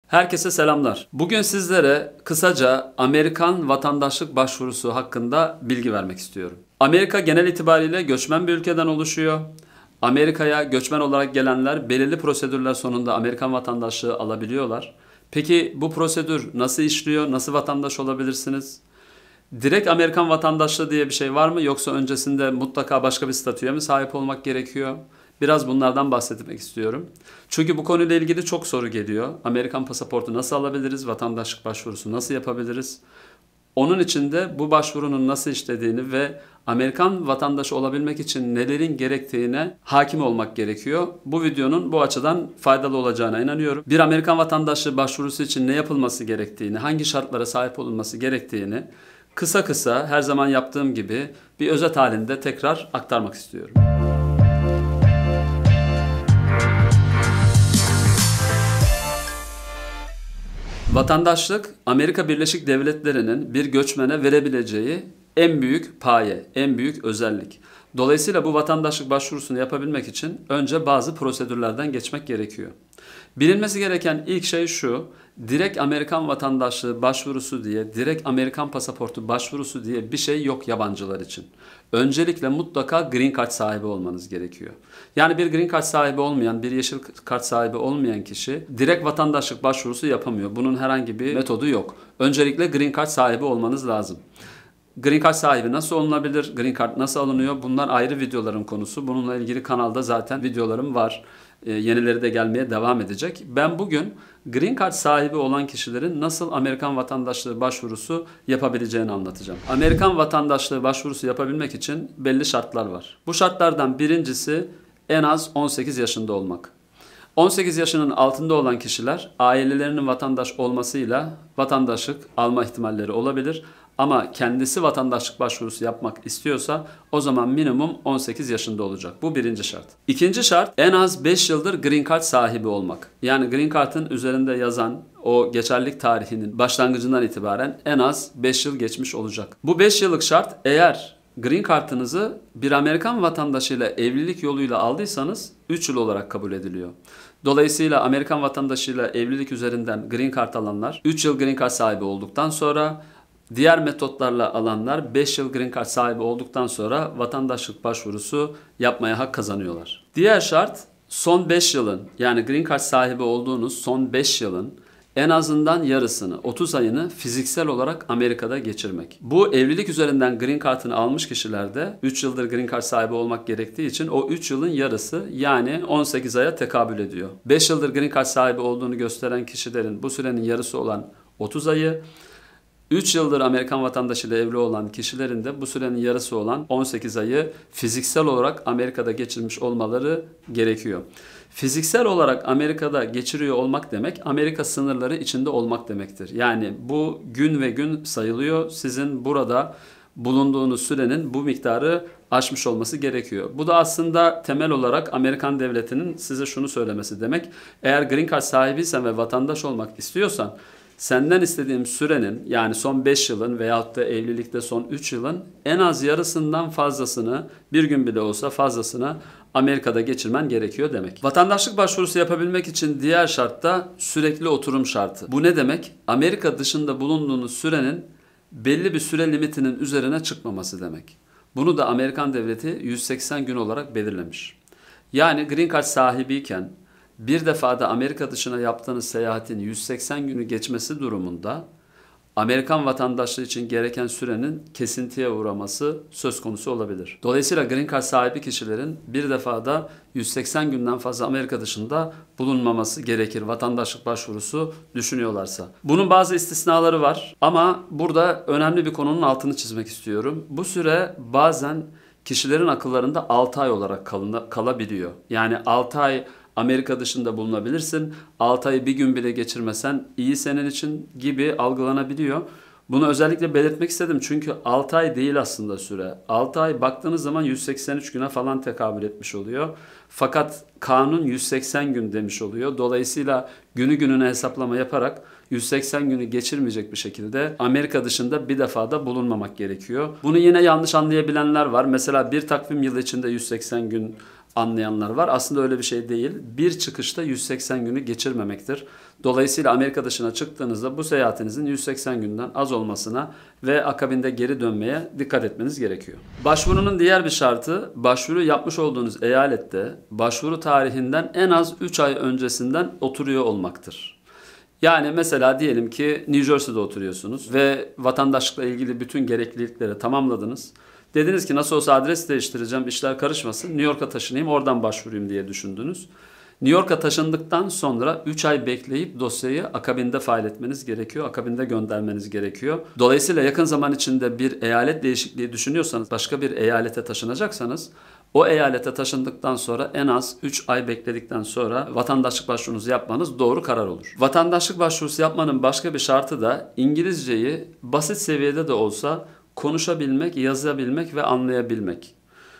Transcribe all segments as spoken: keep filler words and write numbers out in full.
Herkese selamlar. Bugün sizlere kısaca Amerikan vatandaşlık başvurusu hakkında bilgi vermek istiyorum. Amerika genel itibariyle göçmen bir ülkeden oluşuyor. Amerika'ya göçmen olarak gelenler belirli prosedürler sonunda Amerikan vatandaşlığı alabiliyorlar. Peki bu prosedür nasıl işliyor? Nasıl vatandaş olabilirsiniz? Direkt Amerikan vatandaşlığı diye bir şey var mı? Yoksa öncesinde mutlaka başka bir statüye mi sahip olmak gerekiyor? Biraz bunlardan bahsetmek istiyorum. Çünkü bu konuyla ilgili çok soru geliyor. Amerikan pasaportu nasıl alabiliriz? Vatandaşlık başvurusu nasıl yapabiliriz? Onun için de bu başvurunun nasıl işlediğini ve Amerikan vatandaşı olabilmek için nelerin gerektiğine hakim olmak gerekiyor. Bu videonun bu açıdan faydalı olacağına inanıyorum. Bir Amerikan vatandaşlığı başvurusu için ne yapılması gerektiğini, hangi şartlara sahip olunması gerektiğini kısa kısa her zaman yaptığım gibi bir özet halinde tekrar aktarmak istiyorum. Vatandaşlık, Amerika Birleşik Devletleri'nin bir göçmene verebileceği en büyük paye, en büyük özellik. Dolayısıyla bu vatandaşlık başvurusunu yapabilmek için önce bazı prosedürlerden geçmek gerekiyor. Bilinmesi gereken ilk şey şu, direkt Amerikan vatandaşlığı başvurusu diye, direkt Amerikan pasaportu başvurusu diye bir şey yok yabancılar için. Öncelikle mutlaka green card sahibi olmanız gerekiyor. Yani bir green card sahibi olmayan, bir yeşil kart sahibi olmayan kişi direkt vatandaşlık başvurusu yapamıyor. Bunun herhangi bir metodu yok. Öncelikle green card sahibi olmanız lazım. Green Card sahibi nasıl olunabilir? Green Card nasıl alınıyor? Bunlar ayrı videoların konusu. Bununla ilgili kanalda zaten videolarım var. Ee, yenileri de gelmeye devam edecek. Ben bugün Green Card sahibi olan kişilerin nasıl Amerikan vatandaşlığı başvurusu yapabileceğini anlatacağım. Amerikan vatandaşlığı başvurusu yapabilmek için belli şartlar var. Bu şartlardan birincisi en az on sekiz yaşında olmak. on sekiz yaşının altında olan kişiler ailelerinin vatandaş olmasıyla vatandaşlık alma ihtimalleri olabilir. Ama kendisi vatandaşlık başvurusu yapmak istiyorsa o zaman minimum on sekiz yaşında olacak. Bu birinci şart. İkinci şart en az beş yıldır Green Card sahibi olmak. Yani Green Card'ın üzerinde yazan o geçerlilik tarihinin başlangıcından itibaren en az beş yıl geçmiş olacak. Bu beş yıllık şart eğer Green Card'ınızı bir Amerikan vatandaşıyla evlilik yoluyla aldıysanız üç yıl olarak kabul ediliyor. Dolayısıyla Amerikan vatandaşıyla evlilik üzerinden Green Card alanlar üç yıl Green Card sahibi olduktan sonra, diğer metotlarla alanlar beş yıl Green Card sahibi olduktan sonra vatandaşlık başvurusu yapmaya hak kazanıyorlar. Diğer şart son beş yılın, yani Green Card sahibi olduğunuz son beş yılın en azından yarısını, otuz ayını fiziksel olarak Amerika'da geçirmek. Bu evlilik üzerinden Green Card'ını almış kişilerde üç yıldır Green Card sahibi olmak gerektiği için o üç yılın yarısı, yani on sekiz aya tekabül ediyor. beş yıldır Green Card sahibi olduğunu gösteren kişilerin bu sürenin yarısı olan otuz ayı, üç yıldır Amerikan vatandaşıyla evli olan kişilerin de bu sürenin yarısı olan on sekiz ayı fiziksel olarak Amerika'da geçirmiş olmaları gerekiyor. Fiziksel olarak Amerika'da geçiriyor olmak demek, Amerika sınırları içinde olmak demektir. Yani bu gün ve gün sayılıyor. Sizin burada bulunduğunuz sürenin bu miktarı aşmış olması gerekiyor. Bu da aslında temel olarak Amerikan devletinin size şunu söylemesi demek. Eğer Green Card sahibiysen ve vatandaş olmak istiyorsan, senden istediğim sürenin, yani son beş yılın veyahut da evlilikte son üç yılın en az yarısından fazlasını, bir gün bile olsa fazlasını Amerika'da geçirmen gerekiyor demek. Vatandaşlık başvurusu yapabilmek için diğer şart da sürekli oturum şartı. Bu ne demek? Amerika dışında bulunduğunuz sürenin belli bir süre limitinin üzerine çıkmaması demek. Bunu da Amerikan devleti yüz seksen gün olarak belirlemiş. Yani Green Card sahibiyken bir defada Amerika dışına yaptığınız seyahatin yüz seksen günü geçmesi durumunda Amerikan vatandaşlığı için gereken sürenin kesintiye uğraması söz konusu olabilir. Dolayısıyla Green Card sahibi kişilerin bir defada yüz seksen günden fazla Amerika dışında bulunmaması gerekir vatandaşlık başvurusu düşünüyorlarsa. Bunun bazı istisnaları var ama burada önemli bir konunun altını çizmek istiyorum. Bu süre bazen kişilerin akıllarında altı ay olarak kalabiliyor. Yani altı ay Amerika dışında bulunabilirsin. altı ayı bir gün bile geçirmesen iyi senin için gibi algılanabiliyor. Bunu özellikle belirtmek istedim çünkü altı ay değil aslında süre. altı ay baktığınız zaman yüz seksen üç güne falan tekabül etmiş oluyor. Fakat kanun yüz seksen gün demiş oluyor. Dolayısıyla günü gününe hesaplama yaparak yüz seksen günü geçirmeyecek bir şekilde Amerika dışında bir defada bulunmamak gerekiyor. Bunu yine yanlış anlayabilenler var. Mesela bir takvim yılı içinde yüz seksen gün anlayanlar var. Aslında öyle bir şey değil. Bir çıkışta yüz seksen günü geçirmemektir. Dolayısıyla Amerika dışına çıktığınızda bu seyahatinizin yüz seksen günden az olmasına ve akabinde geri dönmeye dikkat etmeniz gerekiyor. Başvurunun diğer bir şartı, başvuru yapmış olduğunuz eyalette başvuru tarihinden en az üç ay öncesinden oturuyor olmaktır. Yani mesela diyelim ki New Jersey'de oturuyorsunuz ve vatandaşlıkla ilgili bütün gereklilikleri tamamladınız. Dediniz ki nasıl olsa adres değiştireceğim, işler karışmasın, New York'a taşınayım, oradan başvurayım diye düşündünüz. New York'a taşındıktan sonra üç ay bekleyip dosyayı akabinde fail etmeniz gerekiyor, akabinde göndermeniz gerekiyor. Dolayısıyla yakın zaman içinde bir eyalet değişikliği düşünüyorsanız, başka bir eyalete taşınacaksanız, o eyalete taşındıktan sonra en az üç ay bekledikten sonra vatandaşlık başvurunuzu yapmanız doğru karar olur. Vatandaşlık başvurusu yapmanın başka bir şartı da İngilizceyi basit seviyede de olsa konuşabilmek, yazabilmek ve anlayabilmek.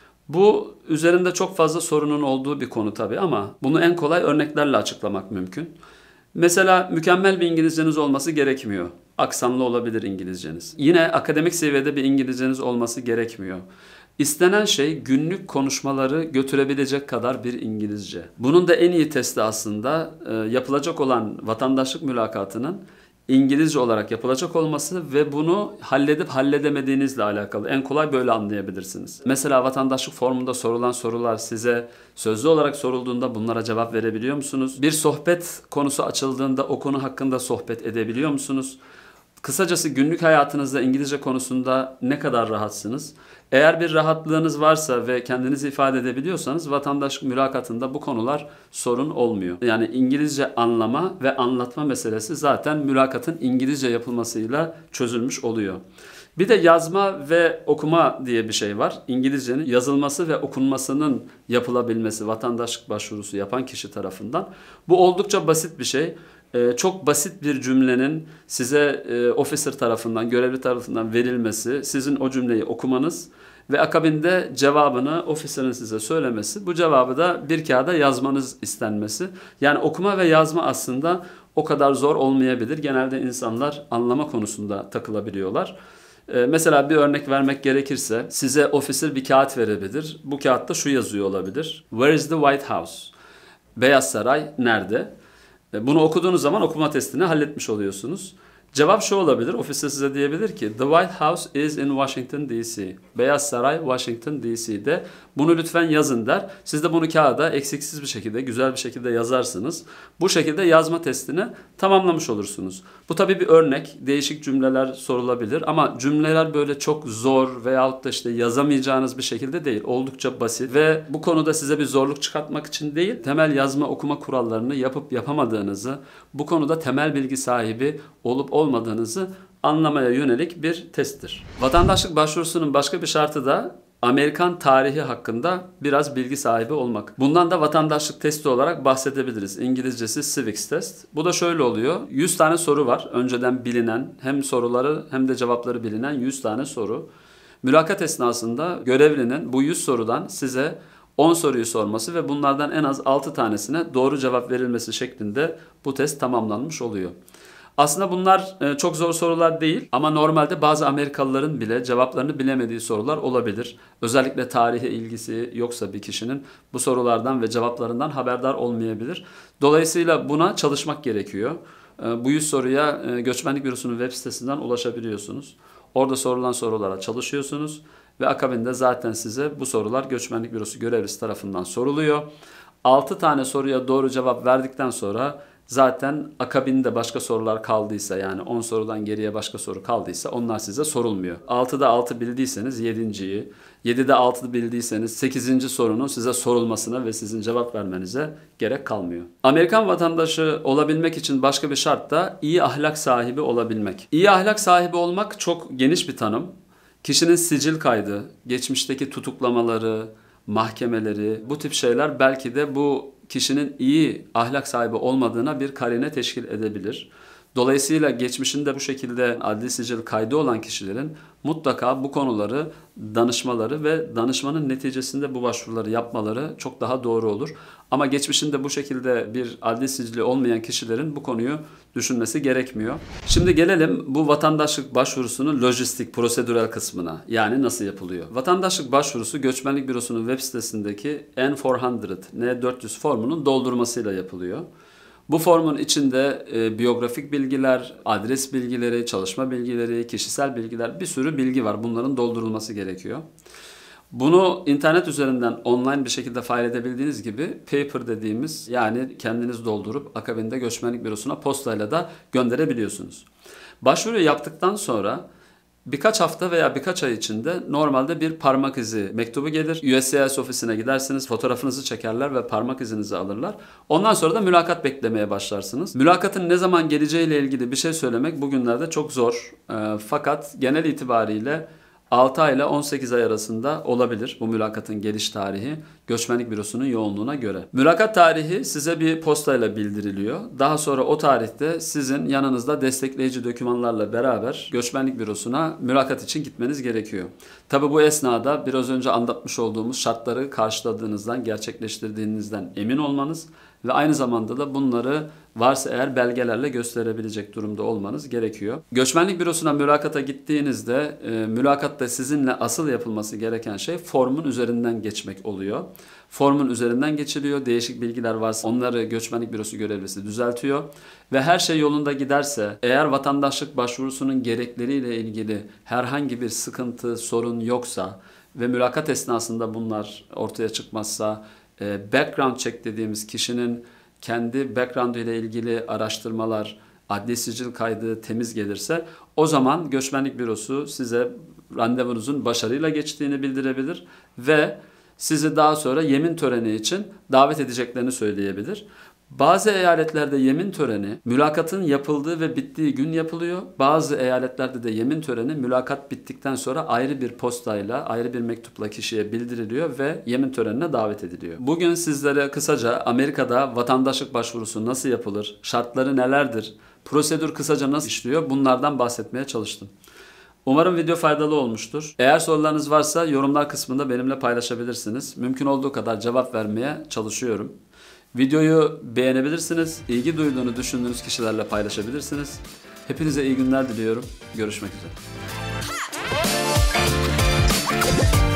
Bu üzerinde çok fazla sorunun olduğu bir konu tabii ama bunu en kolay örneklerle açıklamak mümkün. Mesela mükemmel bir İngilizceniz olması gerekmiyor. Aksanlı olabilir İngilizceniz. Yine akademik seviyede bir İngilizceniz olması gerekmiyor. İstenen şey günlük konuşmaları götürebilecek kadar bir İngilizce. Bunun da en iyi testi aslında e, yapılacak olan vatandaşlık mülakatının İngilizce olarak yapılacak olması ve bunu halledip halledemediğinizle alakalı. En kolay böyle anlayabilirsiniz. Mesela vatandaşlık formunda sorulan sorular size sözlü olarak sorulduğunda bunlara cevap verebiliyor musunuz? Bir sohbet konusu açıldığında o konu hakkında sohbet edebiliyor musunuz? Kısacası günlük hayatınızda İngilizce konusunda ne kadar rahatsınız? Eğer bir rahatlığınız varsa ve kendinizi ifade edebiliyorsanız vatandaşlık mülakatında bu konular sorun olmuyor. Yani İngilizce anlama ve anlatma meselesi zaten mülakatın İngilizce yapılmasıyla çözülmüş oluyor. Bir de yazma ve okuma diye bir şey var. İngilizcenin yazılması ve okunmasının yapılabilmesi vatandaşlık başvurusu yapan kişi tarafından. Bu oldukça basit bir şey. Ee, çok basit bir cümlenin size e, officer tarafından, görevli tarafından verilmesi, sizin o cümleyi okumanız ve akabinde cevabını officer'ın size söylemesi, bu cevabı da bir kağıda yazmanız istenmesi. Yani okuma ve yazma aslında o kadar zor olmayabilir. Genelde insanlar anlama konusunda takılabiliyorlar. Ee, mesela bir örnek vermek gerekirse size officer bir kağıt verebilir. Bu kağıtta şu yazıyor olabilir: Where is the White House? Beyaz Saray nerede? Bunu okuduğunuz zaman okuma testini halletmiş oluyorsunuz. Cevap şu olabilir, ofiste size diyebilir ki The White House is in Washington D C. Beyaz Saray Washington D C'de. Bunu lütfen yazın der. Siz de bunu kağıda eksiksiz bir şekilde, güzel bir şekilde yazarsınız. Bu şekilde yazma testini tamamlamış olursunuz. Bu tabii bir örnek. Değişik cümleler sorulabilir ama cümleler böyle çok zor veyahut da işte yazamayacağınız bir şekilde değil. Oldukça basit ve bu konuda size bir zorluk çıkartmak için değil, temel yazma okuma kurallarını yapıp yapamadığınızı, bu konuda temel bilgi sahibi olup olmadığınızı anlamaya yönelik bir testtir. Vatandaşlık başvurusunun başka bir şartı da Amerikan tarihi hakkında biraz bilgi sahibi olmak. Bundan da vatandaşlık testi olarak bahsedebiliriz. İngilizcesi Civics Test. Bu da şöyle oluyor. yüz tane soru var. Önceden bilinen, hem soruları hem de cevapları bilinen yüz tane soru. Mülakat esnasında görevlinin bu yüz sorudan size on soruyu sorması ve bunlardan en az altı tanesine doğru cevap verilmesi şeklinde bu test tamamlanmış oluyor. Aslında bunlar çok zor sorular değil ama normalde bazı Amerikalıların bile cevaplarını bilemediği sorular olabilir. Özellikle tarihe ilgisi yoksa bir kişinin bu sorulardan ve cevaplarından haberdar olmayabilir. Dolayısıyla buna çalışmak gerekiyor. Bu yüz soruya Göçmenlik Bürosu'nun web sitesinden ulaşabiliyorsunuz. Orada sorulan sorulara çalışıyorsunuz ve akabinde zaten size bu sorular Göçmenlik Bürosu görevlisi tarafından soruluyor. altı tane soruya doğru cevap verdikten sonra zaten akabinde başka sorular kaldıysa, yani on sorudan geriye başka soru kaldıysa onlar size sorulmuyor. altıda altı bildiyseniz yedinciyi, yedide altı bildiyseniz sekizinci sorunun size sorulmasına ve sizin cevap vermenize gerek kalmıyor. Amerikan vatandaşı olabilmek için başka bir şart da iyi ahlak sahibi olabilmek. İyi ahlak sahibi olmak çok geniş bir tanım. Kişinin sicil kaydı, geçmişteki tutuklamaları, mahkemeleri, bu tip şeyler belki de bu kişinin iyi ahlak sahibi olmadığına bir karine teşkil edebilir. Dolayısıyla geçmişinde bu şekilde adli sicil kaydı olan kişilerin mutlaka bu konuları danışmaları ve danışmanın neticesinde bu başvuruları yapmaları çok daha doğru olur. Ama geçmişinde bu şekilde bir adli sicili olmayan kişilerin bu konuyu düşünmesi gerekmiyor. Şimdi gelelim bu vatandaşlık başvurusunun lojistik, prosedürel kısmına. Yani nasıl yapılıyor? Vatandaşlık başvurusu Göçmenlik Bürosu'nun web sitesindeki N dört yüz, N dört yüz formunun doldurmasıyla yapılıyor. Bu formun içinde e, biyografik bilgiler, adres bilgileri, çalışma bilgileri, kişisel bilgiler, bir sürü bilgi var. Bunların doldurulması gerekiyor. Bunu internet üzerinden online bir şekilde file edebildiğiniz gibi paper dediğimiz, yani kendiniz doldurup akabinde Göçmenlik Bürosu'na postayla da gönderebiliyorsunuz. Başvuruyu yaptıktan sonra birkaç hafta veya birkaç ay içinde normalde bir parmak izi mektubu gelir. U S C I S ofisine gidersiniz, fotoğrafınızı çekerler ve parmak izinizi alırlar. Ondan sonra da mülakat beklemeye başlarsınız. Mülakatın ne zaman geleceğiyle ilgili bir şey söylemek bugünlerde çok zor. E, fakat genel itibariyle altı ay ile on sekiz ay arasında olabilir bu mülakatın geliş tarihi Göçmenlik Bürosu'nun yoğunluğuna göre. Mülakat tarihi size bir postayla bildiriliyor. Daha sonra o tarihte sizin yanınızda destekleyici dokümanlarla beraber Göçmenlik Bürosu'na mülakat için gitmeniz gerekiyor. Tabi bu esnada biraz önce anlatmış olduğumuz şartları karşıladığınızdan, gerçekleştirdiğinizden emin olmanız ve aynı zamanda da bunları varsa eğer belgelerle gösterebilecek durumda olmanız gerekiyor. Göçmenlik Bürosu'na mülakata gittiğinizde e, mülakatta sizinle asıl yapılması gereken şey formun üzerinden geçmek oluyor. Formun üzerinden geçiliyor. Değişik bilgiler varsa onları Göçmenlik Bürosu görevlisi düzeltiyor. Ve her şey yolunda giderse, eğer vatandaşlık başvurusunun gerekleriyle ilgili herhangi bir sıkıntı, sorun yoksa ve mülakat esnasında bunlar ortaya çıkmazsa, background check dediğimiz kişinin kendi background ile ilgili araştırmalar, adli sicil kaydı temiz gelirse o zaman Göçmenlik Bürosu size randevunuzun başarıyla geçtiğini bildirebilir ve sizi daha sonra yemin töreni için davet edeceklerini söyleyebilir. Bazı eyaletlerde yemin töreni mülakatın yapıldığı ve bittiği gün yapılıyor. Bazı eyaletlerde de yemin töreni mülakat bittikten sonra ayrı bir postayla, ayrı bir mektupla kişiye bildiriliyor ve yemin törenine davet ediliyor. Bugün sizlere kısaca Amerika'da vatandaşlık başvurusu nasıl yapılır, şartları nelerdir, prosedür kısaca nasıl işliyor, bunlardan bahsetmeye çalıştım. Umarım video faydalı olmuştur. Eğer sorularınız varsa yorumlar kısmında benimle paylaşabilirsiniz. Mümkün olduğu kadar cevap vermeye çalışıyorum. Videoyu beğenebilirsiniz. İlgi duyduğunu düşündüğünüz kişilerle paylaşabilirsiniz. Hepinize iyi günler diliyorum. Görüşmek üzere.